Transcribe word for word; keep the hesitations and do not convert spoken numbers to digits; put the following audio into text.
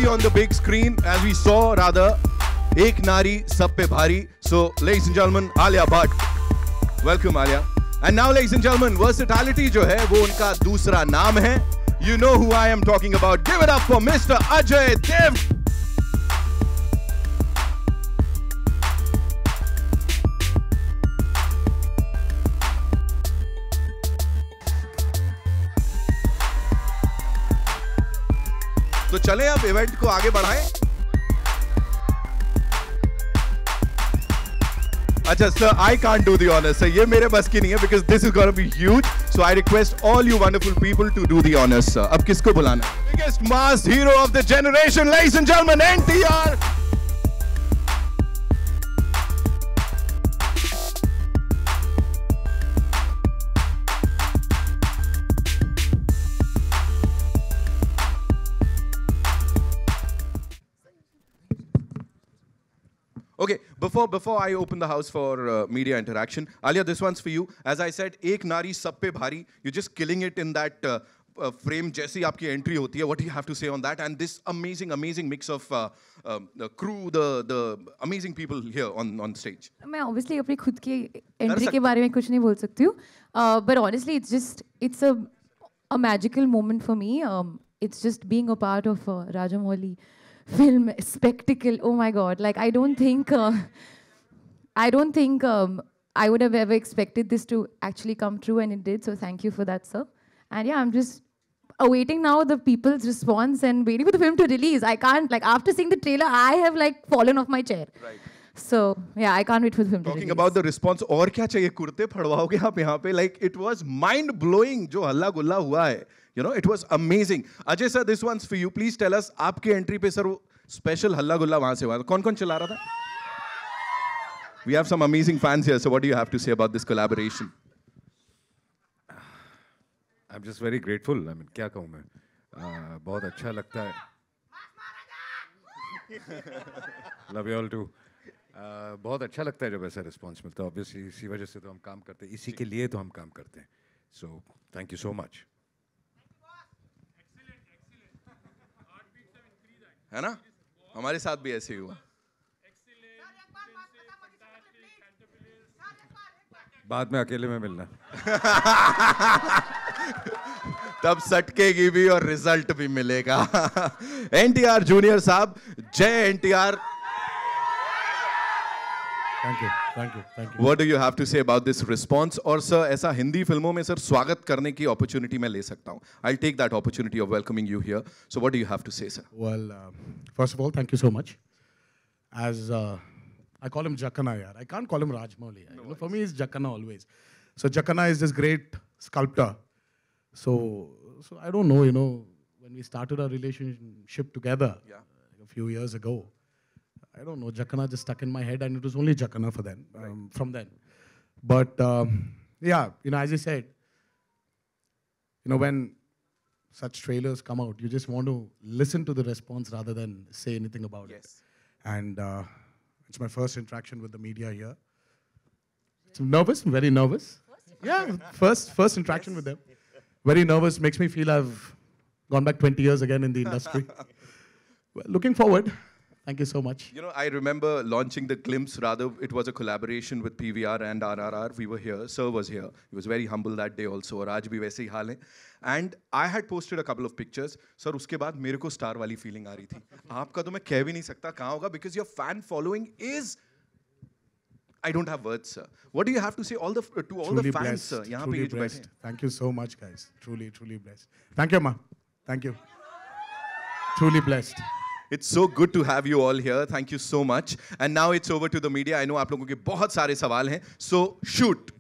you on the big screen, as we saw rather, Ek Nari Sab Pe Bhari. So, ladies and gentlemen, Alia Bhatt. Welcome, Alia. And now, ladies and gentlemen, versatility जो है वो उनका दूसरा नाम है. You know who I am talking about. Give it up for Mister Ajay Dev. तो चले अब इवेंट को आगे बढ़ाएं. अच्छा sir, I can't do the honors. Sir, ये मेरे बस की नहीं है because this is going to be huge. So I request all you wonderful people to do the honors, sir. अब किसको बुलाना है? Biggest mass hero of the generation, ladies and gentlemen, N T R. Okay, before before I open the house for uh, media interaction, Alia, this one's for you. As I said, Ek Nari Sab Pe Bhari. You're just killing it in that uh, uh, frame. जैसी आपकी entry होती है, what do you have to say on that? And this amazing, amazing mix of uh, uh, the crew, the the amazing people here on on stage. मैं obviously अपनी खुद की entry के बारे में कुछ नहीं बोल सकती हूँ. Uh, but honestly, it's just it's a a magical moment for me. Um, it's just being a part of uh, Rajamouli film spectacle. Oh my God! Like I don't think, uh, I don't think um, I would have ever expected this to actually come true, and it did. So thank you for that, sir. And yeah, I'm just awaiting now the people's response and waiting for the film to release. I can't like after seeing the trailer, I have like fallen off my chair. Right. So yeah, I can't wait for the film to release. Talking about the response, और क्या चाहिए? कुर्ते फड़वाओगे आप यहाँ पे? Like it was mind blowing जो हल्ला गुल्ला हुआ है. You know, it was amazing. Ajay sir, this one's for you. Please tell us, आपके entry पे sir वो special हल्ला गुल्ला वहाँ से हुआ. कौन कौन चला रहा था? We have some amazing fans here. So what do you have to say about this collaboration? I'm just very grateful. I mean, क्या कहूँ मैं? uh, बहुत अच्छा लगता है. Love you all too. uh, बहुत अच्छा लगता है जब ऐसा response मिलता है. Obviously इसी वजह से तो हम काम करते हैं. इसी के लिए तो हम काम करते हैं. So thank you so much. है ना? हमारे साथ भी ऐसे ही हुआ. बाद में अकेले में मिलना. तब सटकेगी भी और रिजल्ट भी मिलेगा. N T R जूनियर साहब, जय N T R. Thank you, thank you, thank you. What do you have to say about this response? और sir, ऐसा हिंदी फिल्मों में सर स्वागत करने की opportunity मैं ले सकता हूँ. I'll take that opportunity of welcoming you here. So what do you have to say, sir? Well, uh, first of all, thank you so much. As uh, I call him Jakkana, yaar. I can't call him Rajamouli. No, you know, for me, it's Jakkana always. So Jakkana is this great sculptor. So, so I don't know, you know, when we started our relationship together yeah. uh, a few years ago, I don't know, Jakkana just stuck in my head, and it was only Jakkana for then, um, right. from then. But um, yeah, you know, as I said, you know, when such trailers come out, you just want to listen to the response rather than say anything about yes. it. And uh, it's my first interaction with the media here. So I'm nervous, I'm very nervous. Yeah, first, first interaction yes. with them. Very nervous, makes me feel I've gone back twenty years again in the industry. Well, looking forward. Thank you so much. You know, I remember launching the Glimpse, rather, it was a collaboration with P V R and R R R. We were here, Sir was here. He was very humble that day also, और आज भी वैसे ही हाल है. And I had posted a couple of pictures. Sir, उसके बाद मेरे को star वाली feeling आ रही थी. आपका तो मैं कह भी नहीं सकता कहाँ होगा, because your fan following is, I don't have words, sir. What do you have to say all the to all truly the fans, blessed, sir? यहाँ truly पे जो blessed. बैठे. Thank you so much, guys. Truly, truly blessed. Thank you, Ma. Thank you. Truly blessed. It's so good to have you all here. Thank you so much. And now it's over to the media. I know आप लोगों के बहुत सारे सवाल हैं. So shoot.